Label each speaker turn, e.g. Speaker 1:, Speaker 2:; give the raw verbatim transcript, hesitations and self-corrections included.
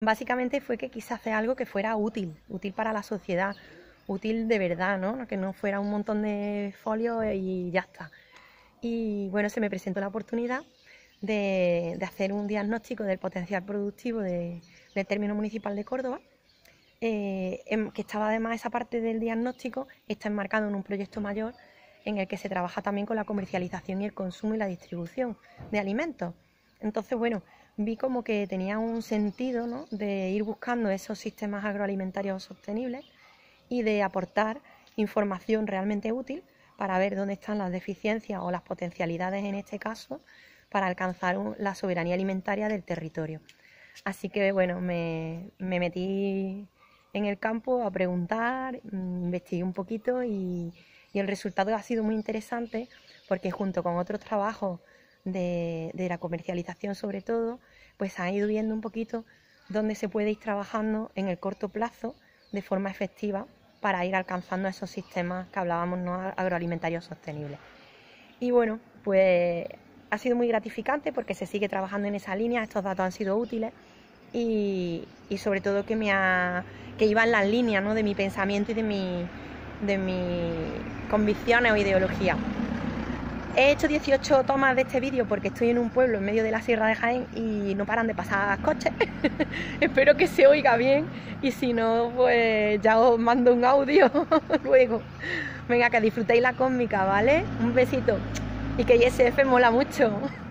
Speaker 1: básicamente fue que quise hacer algo que fuera útil, útil para la sociedad, útil de verdad, ¿no? Que no fuera un montón de folios y ya está. Y bueno, se me presentó la oportunidad de, de hacer un diagnóstico del potencial productivo de, del término municipal de Córdoba, eh, en, que estaba además esa parte del diagnóstico, está enmarcado en un proyecto mayor en el que se trabaja también con la comercialización y el consumo y la distribución de alimentos. Entonces, bueno, vi como que tenía un sentido, ¿no?, de ir buscando esos sistemas agroalimentarios sostenibles y de aportar información realmente útil para ver dónde están las deficiencias o las potencialidades, en este caso, para alcanzar la soberanía alimentaria del territorio. Así que, bueno, me, me metí en el campo a preguntar, investigué un poquito y, y el resultado ha sido muy interesante porque junto con otros trabajos de, de la comercialización sobre todo, pues han ido viendo un poquito dónde se puede ir trabajando en el corto plazo de forma efectiva para ir alcanzando esos sistemas que hablábamos, ¿no?, agroalimentarios sostenibles. Y bueno, pues ha sido muy gratificante porque se sigue trabajando en esa línea, estos datos han sido útiles y, y sobre todo que me ha, que iba en las líneas, ¿no?, de mi pensamiento y de mi, de mis convicciones o ideología. He hecho dieciocho tomas de este vídeo porque estoy en un pueblo en medio de la Sierra de Jaén y no paran de pasar coches. Espero que se oiga bien y si no, pues ya os mando un audio luego. Venga, que disfrutéis la cómica, ¿vale? Un besito. Y que I S F mola mucho.